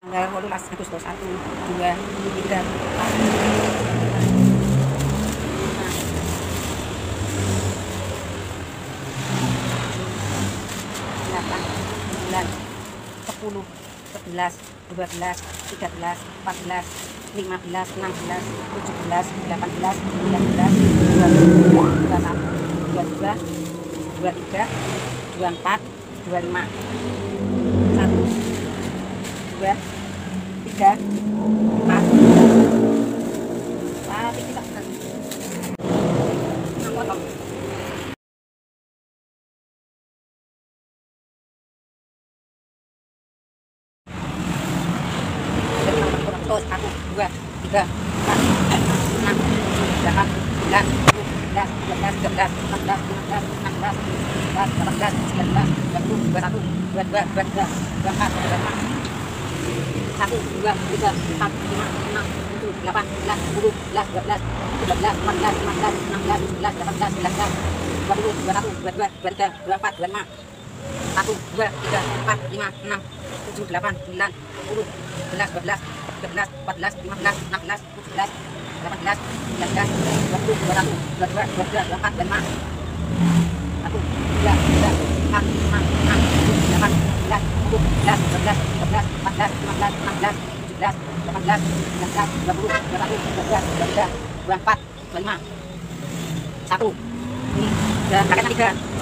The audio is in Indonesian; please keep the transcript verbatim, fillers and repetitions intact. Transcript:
tanggal wolulas Agustus satu, dua, tiga, empat, delapan, sembilan, sepuluh, sebelas, dua belas, tiga belas, empat belas, lima belas, enam belas, tujuh belas, delapan belas, sembilan belas, dua puluh, dua puluh satu, dua puluh dua, dua puluh tiga, dua puluh empat, dua puluh lima, satu, dua, tiga, empat, tapi kita enam potong. Terus satu, dua, tiga, empat, lima, delapan, sembilan, sepuluh, sebelas, dua belas, tiga belas, empat belas, lima belas, enam belas, tujuh belas, delapan belas, sembilan belas, dua puluh, dua puluh satu, dua puluh dua, dua puluh tiga, dua puluh empat, dua puluh lima, satu, dua, tiga, empat, lima, enam, tujuh, delapan, sembilan, sepuluh, sebelas, dua belas, tiga belas, empat belas, lima belas, enam belas, tujuh belas, delapan belas, sembilan belas, dua puluh, dua puluh satu, dua puluh dua, dua puluh tiga, dua puluh empat, dua puluh lima, satu, dua, tiga, empat, lima, enam, tujuh, delapan, sembilan, sepuluh, sebelas, dua belas, tiga belas, empat belas, lima belas, enam belas, tujuh belas, delapan belas, sembilan belas, dua puluh, dua puluh satu, dua puluh dua, dua puluh tiga, dua puluh empat, dua puluh lima, satu, dua, tiga, empat, lima, enam, tujuh, delapan, sembilan, sepuluh, sebelas, dua belas, tiga belas, empat belas, lima belas, enam belas, tujuh belas, delapan belas, sembilan belas, dua puluh, dua puluh satu, dua puluh dua, dua puluh tiga, dua puluh empat, dua puluh lima, satu, ini udah pakai tiga.